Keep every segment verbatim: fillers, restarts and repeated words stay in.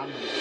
On பண்ணுங்க.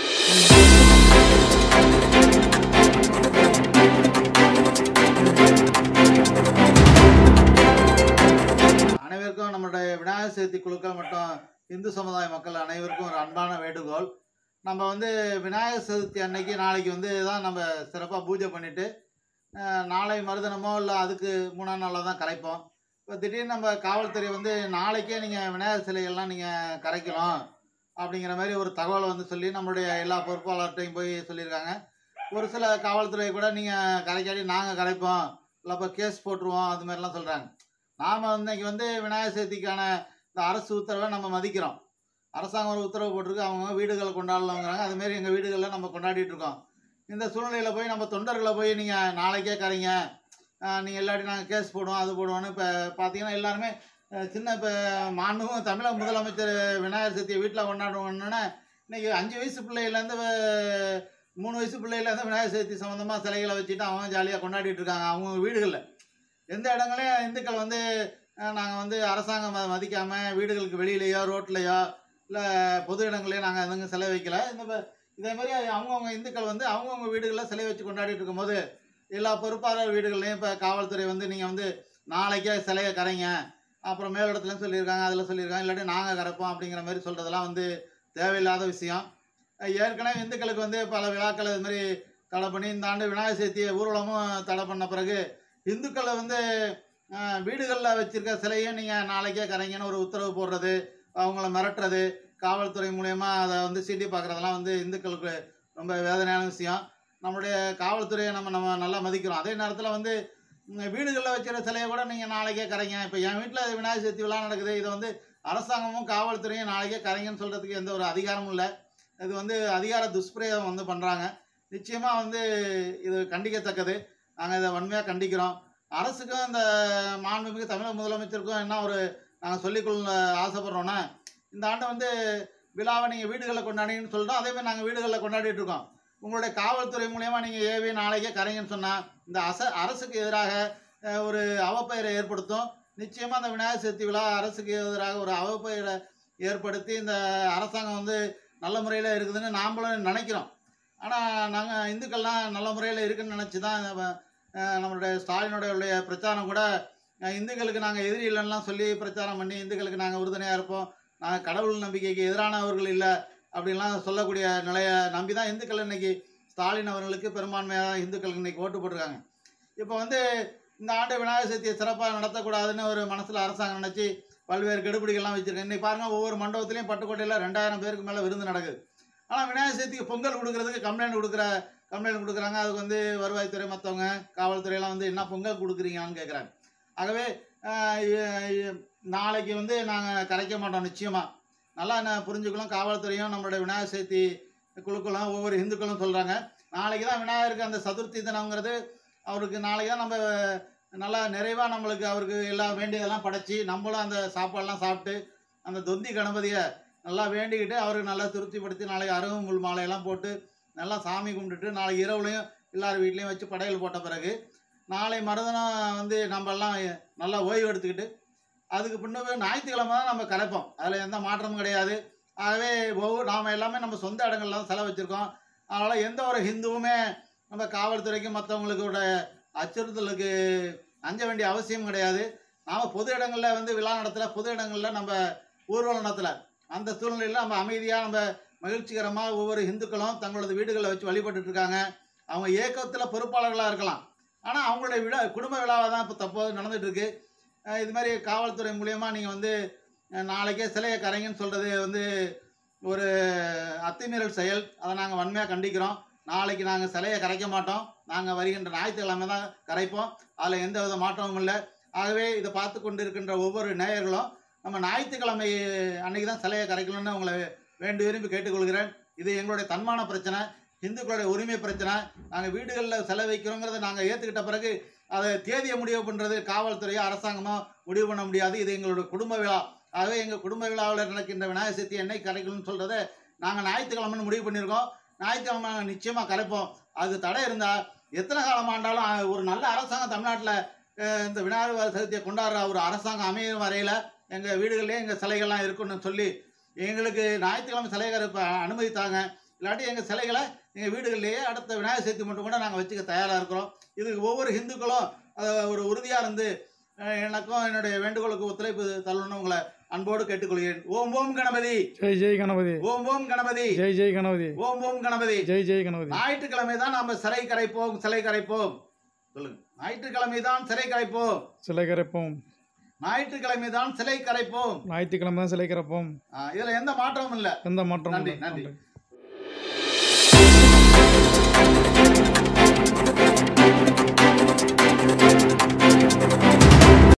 அனைவருக்கும் நம்மளுடைய விநாயகர் சதுர்த்தி குழுக்கள் மற்றும் இந்து சமுதாய மக்கள் அனைவருக்கும் ஒரு அன்பான வேண்டுகோள். நம்ம வந்து விநாயகர் சதுர்த்தி அன்னைக்கு நாளைக்கு வந்து தான் நம்ம சிறப்பாக பூஜை பண்ணிவிட்டு நாளை மறுதினமோ இல்லை அதுக்கு மூணாம் நாளில் தான் கரைப்போம். இப்போ திடீர்னு நம்ம காவல்துறை வந்து நாளைக்கே நீங்கள் விநாயகர் சிலைகள்லாம் நீங்கள் கரைக்கணும் அப்படிங்கிற மாதிரி ஒரு தகவலை வந்து சொல்லி நம்மளுடைய எல்லா பொறுப்பாளர்கிட்டையும் போய் சொல்லியிருக்காங்க. ஒரு சில காவல்துறை கூட நீங்கள் கரைக்காடி நாங்கள் கரைப்போம் இல்லை இப்போ கேஸ் போட்டுருவோம் அது மாதிரிலாம் சொல்கிறாங்க. நாம் இன்னைக்கு வந்து விநாயகர் சதுர்த்திக்கான இந்த அரசு உத்தரவை நம்ம மதிக்கிறோம். அரசாங்கம் ஒரு உத்தரவு போட்டிருக்கு, அவங்க வீடுகளை கொண்டாடலாங்கிறாங்க. அதுமாரி எங்கள் வீடுகளில் நம்ம கொண்டாடிட்டு இருக்கோம். இந்த சூழ்நிலையில் போய் நம்ம தொண்டர்களை போய் நீங்கள் நாளைக்கே கரைங்க, நீங்கள் இல்லாட்டி நாங்கள் கேஸ் போடுவோம் அது போடுவோன்னு இப்போ பார்த்தீங்கன்னா எல்லாருமே சின்ன இப்போ மாண்பும் தமிழக முதலமைச்சர் விநாயகர் சதுர்த்தியை வீட்டில் கொண்டாடுவோன்னா இன்றைக்கி அஞ்சு வயசு பிள்ளையிலேருந்து மூணு வயசு பிள்ளையிலேருந்து விநாயகர் சதுர்த்தி சம்மந்தமாக சிலைகளை வச்சுட்டு அவங்க ஜாலியாக கொண்டாடிட்டு இருக்காங்க அவங்க வீடுகளில். எந்த இடங்களையும் இந்துக்கள் வந்து நாங்கள் வந்து அரசாங்கம் மதிக்காமல் வீடுகளுக்கு வெளியிலையோ ரோட்லையோ இல்லை பொது இடங்களையோ நாங்கள் எதுங்க சிலை வைக்கல. இந்த இதே மாதிரி அவங்கவுங்க இந்துக்கள் வந்து அவங்கவுங்க வீடுகளில் சிலை வச்சு கொண்டாடிட்டு இருக்கும்போது எல்லா பொறுப்பாளர் வீடுகள்லையும் இப்போ காவல்துறை வந்து நீங்கள் வந்து நாளைக்கே சிலையை கரைங்க அப்புறம் மேலிடத்துலன்னு சொல்லியிருக்காங்க அதில் சொல்லியிருக்காங்க இல்லாட்டி நாங்கள் கரைப்போம் அப்படிங்கிற மாதிரி சொல்கிறதெல்லாம் வந்து தேவையில்லாத விஷயம். ஏற்கனவே இந்துக்களுக்கு வந்து பல விழாக்கள் இது மாதிரி தடை பண்ணி இந்த ஆண்டு விநாயகர் சதுர்த்தி ஊர்வலமும் தடை பண்ண பிறகு இந்துக்களை வந்து வீடுகளில் வச்சுருக்க சிலையும் நீங்கள் நாளைக்கே கரைங்கன்னு ஒரு உத்தரவு போடுறது, அவங்கள மிரட்டுறது, காவல்துறை மூலயமா அதை வந்து சீண்டி பார்க்குறதெல்லாம் வந்து இந்துக்களுக்கு ரொம்ப வேதனையான விஷயம். நம்மளுடைய காவல்துறையை நம்ம நம்ம நல்லா மதிக்கிறோம். அதே நேரத்தில் வந்து வீடுகளில் வச்சுருக்க சிலையை கூட நீங்கள் நாளைக்கே கரைங்க. இப்போ என் வீட்டில் விநாயகர் சதுர்த்தி விழா நடக்குது, இதை வந்து அரசாங்கமும் காவல்துறையும் நாளைக்கே கரைங்கன்னு சொல்கிறதுக்கு எந்த ஒரு அதிகாரமும் இல்லை. இது வந்து அதிகார துஷ்பிரயோகம் வந்து பண்ணுறாங்க. நிச்சயமாக வந்து இது கண்டிக்கத்தக்கது. நாங்கள் இதை வன்மையாக கண்டிக்கிறோம். அரசுக்கும் இந்த மாண்புமிகு தமிழக முதலமைச்சருக்கும் என்ன ஒரு நாங்கள் சொல்லிக்கொள்ள ஆசைப்படுறோன்னா, இந்த ஆண்டு வந்து விழாவை நீங்கள் வீடுகளில் கொண்டாடின்னு சொல்லிட்டோம், அதேமாதிரி நாங்கள் வீடுகளில் கொண்டாடிட்டு இருக்கோம். உங்களுடைய காவல்துறை மூலயமா நீங்கள் ஏவி நாளைக்கே கரைங்கன்னு சொன்னால் இந்த அச அரசுக்கு எதிராக ஒரு அவப்பெயரை ஏற்படுத்தும். நிச்சயமாக அந்த விநாயகர் சதுர்த்தி விழா அரசுக்கு எதிராக ஒரு அவப்பெயரை ஏற்படுத்தி இந்த அரசாங்கம் வந்து நல்ல முறையில் இருக்குதுன்னு நாம்ளும் நினைக்கிறோம். ஆனால் நாங்கள் இந்துக்கள்லாம் நல்ல முறையில் இருக்குதுன்னு நினச்சி தான் நம்மளுடைய ஸ்டாலினுடைய பிரச்சாரம் கூட இந்துக்களுக்கு நாங்கள் எதிரி இல்லைன்னா சொல்லி பிரச்சாரம் பண்ணி இந்துக்களுக்கு நாங்கள் உறுதுணையாக இருப்போம், நாங்கள் கடவுள் நம்பிக்கைக்கு எதிரானவர்கள் இல்லை அப்படின்லாம் சொல்லக்கூடிய நிலையை நம்பி தான் இந்துக்கள் இன்றைக்கி ஸ்டாலின் அவர்களுக்கு பெரும்பான்மையாக இந்துக்களுக்கு இன்றைக்கி ஓட்டு போட்டிருக்காங்க. இப்போ வந்து இந்த ஆண்டு விநாயகர் சதுர்த்தியை சிறப்பாக நடத்தக்கூடாதுன்னு ஒரு மனசில் அரசாங்கம் நினச்சி பல்வேறு கெடுபிடிகள்லாம் வச்சுருக்கேன். இன்றைக்கி பாருங்கள், ஒவ்வொரு மண்டபத்துலேயும் பட்டுக்கோட்டையில் ரெண்டாயிரம் பேருக்கு மேலே விருந்து நடக்குது. ஆனால் விநாயகர் சதுர்த்திக்கு பொங்கல் கொடுக்குறதுக்கு கம்ப்ளைண்ட் கொடுக்குற கம்ப்ளைண்ட் கொடுக்குறாங்க. அதுக்கு வந்து வருவாய்த்துறை மற்றவங்க காவல்துறையெல்லாம் வந்து என்ன பொங்கல் கொடுக்குறீங்கன்னு கேட்குறாங்க. ஆகவே நாளைக்கு வந்து நாங்கள் கரைக்க மாட்டோம். நிச்சயமாக நல்லா என்ன புரிஞ்சுக்கலாம். காவல்துறையும் நம்மளுடைய விநாயகர் சதுர்த்தி குழுக்களும் ஒவ்வொரு இந்துக்களும் சொல்கிறாங்க நாளைக்கு தான் விநாயகருக்கு அந்த சதுர்த்தி தினங்கிறது அவருக்கு நாளைக்கு தான் நம்ம நல்லா நிறைவாக நம்மளுக்கு அவருக்கு எல்லாம் வேண்டியதெல்லாம் படைச்சி நம்மளும் அந்த சாப்பாடெல்லாம் சாப்பிட்டு அந்த தொந்தி கணபதியை நல்லா வேண்டிக்கிட்டு அவருக்கு நல்லா திருப்திப்படுத்தி நாளைக்கு அருகம்புல் மாலையெல்லாம் போட்டு நல்லா சாமி கும்பிட்டுட்டு நாளைக்கு இரவுலையும் எல்லார் வீட்லேயும் வச்சு படையல் போட்ட பிறகு நாளை மறுதினம் வந்து நம்மெல்லாம் நல்லா ஓய்வு எடுத்துக்கிட்டு அதுக்கு பின்னாடி ஞாயிற்றுக்கிழமை தான் நம்ம கரைப்போம். அதில் எந்த மாற்றமும் கிடையாது. ஆகவே ஒவ்வொரு நாம் எல்லாமே நம்ம சொந்த இடங்கள்ல தான் செலவு வச்சுருக்கோம். அதனால் எந்த ஒரு ஹிந்துவுமே நம்ம காவல்துறைக்கு மற்றவங்களுக்கூட அச்சுறுத்தலுக்கு அஞ்ச வேண்டிய அவசியம் கிடையாது. நாம் பொது இடங்களில் வந்து விழா நடத்தலை, பொது இடங்களில் நம்ம ஊர்வலம் நடத்தலை. அந்த சூழ்நிலையில் நம்ம அமைதியாக நம்ம மகிழ்ச்சிகரமாக ஒவ்வொரு இந்துக்களும் தங்களது வீடுகளில் வச்சு வழிபட்டு இருக்காங்க. அவங்க இயக்கத்தில் பொறுப்பாளர்களாக இருக்கலாம், ஆனால் அவங்களுடைய விழா குடும்ப விழாவாக தான் இப்போ தற்போது நடந்துகிட்ருக்கு. இது மாதிரி காவல்துறை மூலயமா நீங்கள் வந்து நாளைக்கே சிலையை கரைங்கன்னு சொல்கிறது வந்து ஒரு அத்துமீறல் செயல். அதை நாங்கள் வன்மையாக கண்டிக்கிறோம். நாளைக்கு நாங்கள் சிலையை கரைக்க மாட்டோம். நாங்கள் வருகின்ற ஞாயிற்றுக்கிழமை தான் கரைப்போம். அதில் எந்த வித மாற்றமும் இல்லை. ஆகவே இதை பார்த்து கொண்டு இருக்கின்ற ஒவ்வொரு நேயர்களும் நம்ம ஞாயிற்றுக்கிழமை அன்றைக்கி தான் சிலையை கரைக்கணும்னு உங்களை வேண்டி விரும்பி கேட்டுக்கொள்கிறேன். இது எங்களுடைய தன்மான பிரச்சனை, இந்துக்களுடைய உரிமை பிரச்சனை. நாங்கள் வீடுகளில் சிலை வைக்கிறோங்கிறத நாங்கள் ஏற்றுக்கிட்ட பிறகு அதை தேதியை முடிவு பண்ணுறது காவல்துறையோ அரசாங்கமோ முடிவு பண்ண முடியாது. இது எங்களுடைய குடும்ப விழா. ஆகவே எங்கள் குடும்ப விழாவில் நடக்கின்ற விநாயகர் சதுர்த்தி என்னைக்கு கரைக்கணும்னு சொல்கிறத நாங்கள் ஞாயிற்றுக்கிழமைன்னு முடிவு பண்ணியிருக்கோம். ஞாயிற்றுக்கிழமை நிச்சயமாக கரைப்போம். அது தடை இருந்தால் எத்தனை காலம் ஆண்டாலும் ஒரு நல்ல அரசாங்கம் தமிழ்நாட்டில் இந்த விநாயகர் சதுர்த்தியை கொண்டாடுற ஒரு அரசாங்கம் அமையும் வரையில் எங்கள் வீடுகளிலே எங்கள் சிலைகள்லாம் இருக்குன்னு சொல்லி எங்களுக்கு ஞாயிற்றுக்கிழமை சிலை கரைப்ப அனுமதித்தாங்க. இல்லாட்டி எங்கள் சிலைகளை எங்கள் வீடுகள்லேயே அடுத்த விநாயகர் சதுர்த்தி மட்டும் கூட நாங்கள் வச்சுக்க தயாராக இருக்கிறோம். இதுக்கு ஒவ்வொரு ஹிந்துக்களும் அதை ஒரு உறுதியாக இருந்து எனக்கும் என்னுடைய வேண்டுகோளுக்கு ஒத்துழைப்பு தள்ளணும் உங்களை அன்போடு கேட்டுக்கொள்கிறேன். ஓம் ஓம் கணபதி ஜெய் ஜெய் கணபதி. ஓம் ஓம் கணபதி ஜெய் ஜெய் கணபதி. ஓம் ஓம் கணபதி ஜெய் ஜெய் கணபதி. ஞாயிற்றுக்கிழமை தான் நம்ம சிலை கரைப்போம் சிலை கரைப்போம் சொல்லுங்க. ஞாயிற்றுக்கிழமை தான் சிலை கரைப்போம் சிலை கரைப்போம். ஞாயிற்றுக்கிழமை தான் சிலை கரைப்போம். ஞாயிற்றுக்கிழமை தான் சிலை கரைப்போம். இதுல எந்த மாற்றமும் இல்லை. எந்த மாற்றமும் நன்றி இல்லை. நன்றி.